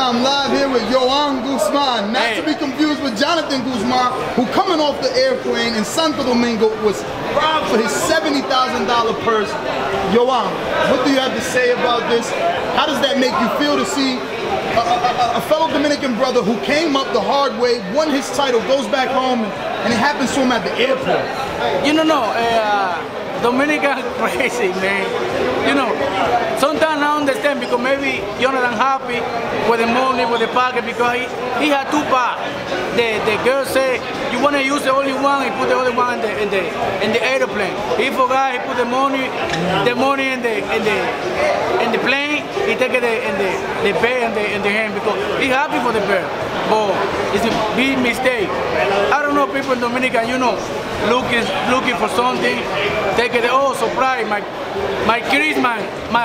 I'm live here with Yoan Guzman, not to be confused with Jonathan Guzman, who coming off the airplane in Santo Domingo was robbed for his $70,000 purse. Yoan, what do you have to say about this? How does that make you feel to see a fellow Dominican brother who came up the hard way, won his title, goes back home, and it happens to him at the airport? You know, Dominican crazy, man. You know, sometimes I understand because maybe Jonathan happy with the money, with the pocket, because he had two parts. The girl said, you want to use the only one, he put the other one in the airplane. He forgot, he put the money in the plane, he take it in the pay in the hand because he happy for the bear. But it's a big mistake. I don't know, people in Dominican, you know, looking for something, take it, oh, surprise, my Christmas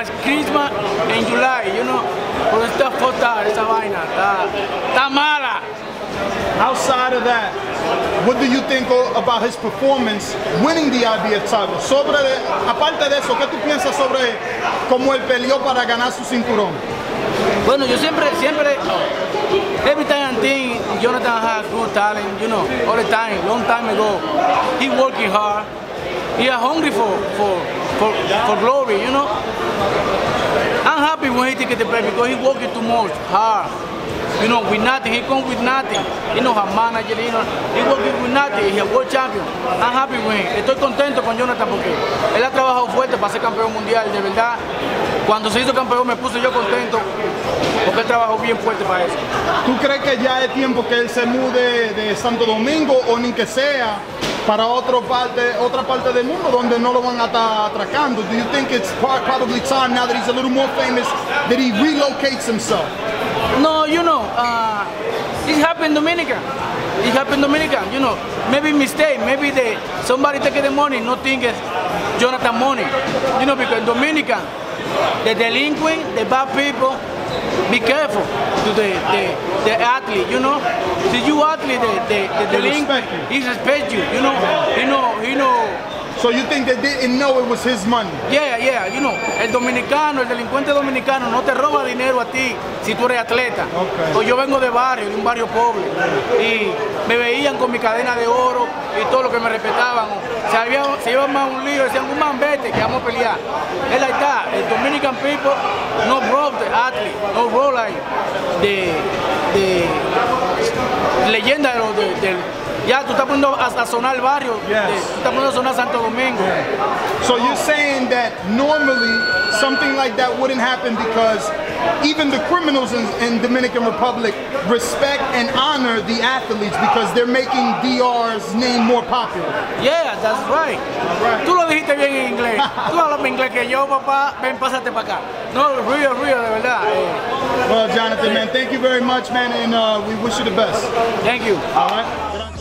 in July, you know, pero está fatal, esa vaina, está mala. Outside of that, what do you think about his performance winning the IBF title? Aparte de eso, ¿qué tú piensas sobre cómo él peleó para ganar su cinturón? Bueno, yo siempre, every time I think Jonathan has good talent, you know, all the time, long time ago, he working hard, he is hungry for glory, you know. I'm happy when he take the play because he working too much, hard. You know, with nothing, he comes with nothing. You know, her manager, you know, he working with nothing, he's a world champion. I'm happy with him. Estoy contento con Jonathan porque él ha trabajado fuerte para ser campeón mundial, de verdad. Cuando se hizo campeón me puse yo contento porque él trabajó bien fuerte para eso. ¿Tú crees que ya es tiempo que él se mude de Santo Domingo o ni que sea para otra parte del mundo donde no lo van a estar atracando? Do you think it's probably time now that he's a little more famous that he relocates himself? No, you know, it happened in Dominican. It happened in Dominican, you know. Maybe mistake, maybe somebody take the money, not think it's Jonathan money. You know, because in Dominican, the delinquent, the bad people, be careful to the athlete, you know. See, you athlete, the delinquent, he respect you, you know. He know. So you think they didn't know it was his money? Yeah, you know, el dominicano, el delincuente dominicano no te roba dinero a ti si tú eres atleta. Okay. Pues yo vengo de un barrio pobre, y me veían con mi cadena de oro y todo lo que me respetaban. Se iban más un lío, decían, man, vete, que vamos a pelear. Es like that. El Dominican people no broke the athlete, no broke like the leyenda del ya tú estás poniendo a sonar el barrio, tú estás poniendo a sonar Santo Domingo. So you're saying that normally something like that wouldn't happen because even the criminals in Dominican Republic respect and honor the athletes because they're making DR's name more popular. Yeah, that's right. Tú lo dijiste bien en inglés. Tú hablas inglés que yo, papá, ven, pásate para acá. No, real, de verdad. Well, Jonathan, man, thank you very much, man, and we wish you the best. Thank you. All right.